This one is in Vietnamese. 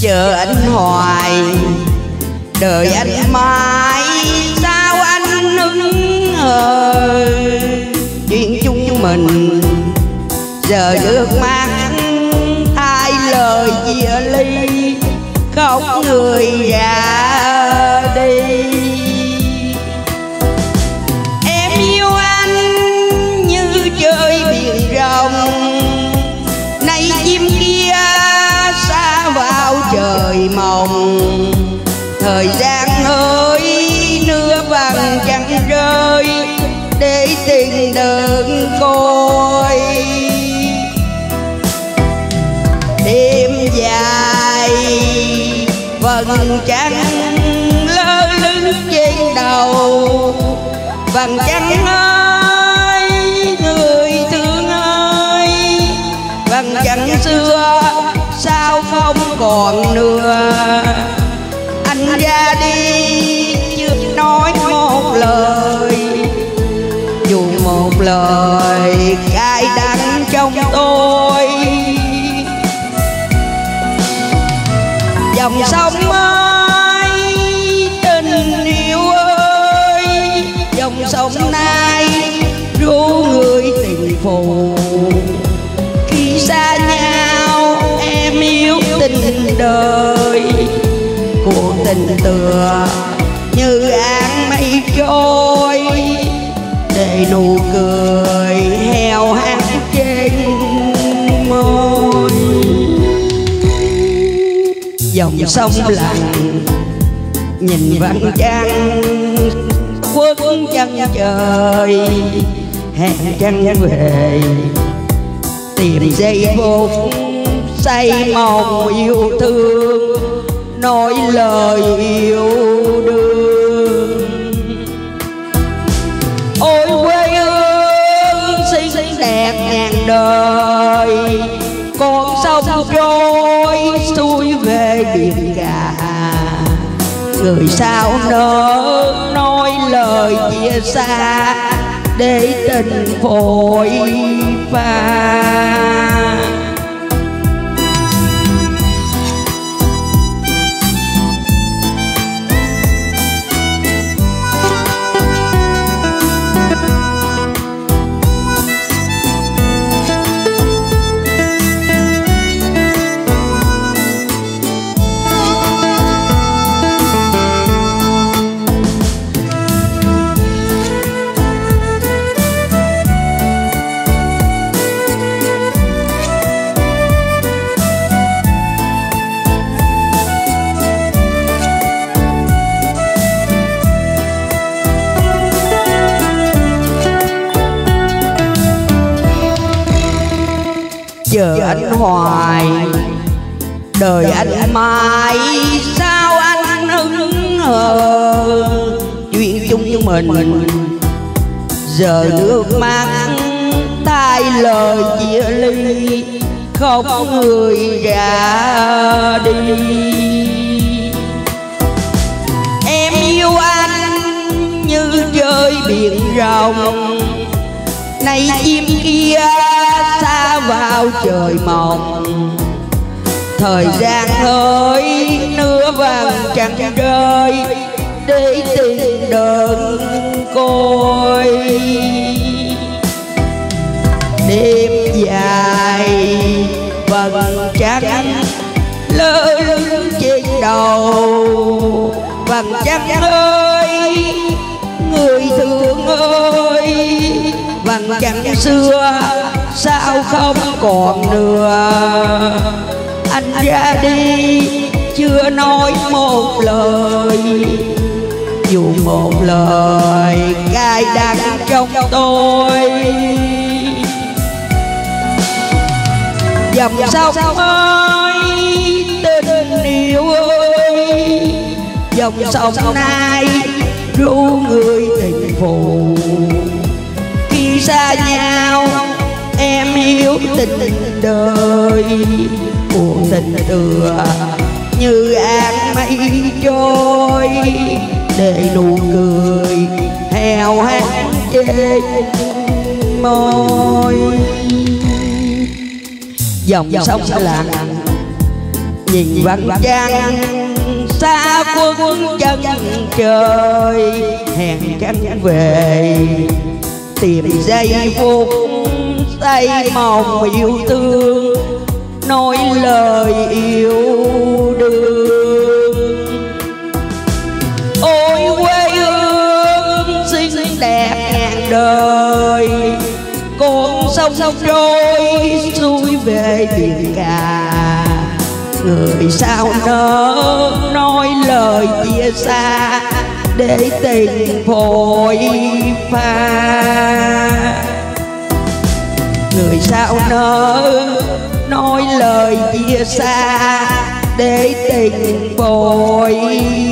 chờ anh hoài, đợi anh mãi, sao anh hững hờ. Chuyện chung mình giờ nước mắt hai lời chia ly, khóc người ra đi. Em yêu anh như chơi biển rộng, nay chim kia xa vào trời mộng. Thời gian ơi nửa vàng chẳng rơi, để tình đơn côi. Đêm dài vầng trăng lơ lửng trên đầu, vầng trăng ơi người thương ơi, vầng trăng xưa sao không còn nữa. Anh ra đi chưa nói một lời, dù một lời cay đắng trong tôi. Dòng sông ơi tình yêu ơi, dòng sông nay ru người tình phù. Khi xa nhau em yêu tình đời, cuộc tình tựa như áng mây trôi, để nụ cười heo hắt trên môi. Dòng sông lặng nhìn vầng trăng khuất chân trời, hẹn trăng về tìm giây phút say mộng yêu thương, nói lời yêu đương. Ôi quê hương xinh đẹp ngàn đời, con sông trôi xuôi về biển cả. Người sao nỡ nói lời chia xa, để tình phôi pha. Chờ anh hoài, đợi anh mãi, sao anh hững hờ. Chuyện chung mình giờ nước mắt thay lời chia ly, khóc người ra đi. Em yêu anh như chơi biển rộng, nay chim kia xa vào trời mộng. Thời gian ơi nửa vàng chẳng rơi, để tình đơn côi. Đêm dài vầng trăng lơ lửng trên đầu, vầng trăng ơi người thương ơi, vầng trăng xưa sao không còn nữa. Anh ra đi chưa nói một lời, dù một lời cay đắng trong tôi. Dòng sông ơi tình yêu ơi, dòng sông nay ru người tình phù. Khi xa nhau em yêu tình đời, cuộc tình tựa như áng mây trôi, để nụ cười heo hắt trên môi. Dòng sông lặng nhìn vầng trăng xa quân chân trời, hẹn trăng về tìm giây phút say mộng yêu thương, nói lời yêu đương. Ôi quê hương xinh đẹp ngàn đời, con sông trôi xuôi về biển cả. Người sao nỡ nói lời chia xa để tình phôi pha. Người sao nỡ nói lời chia xa để tình phôi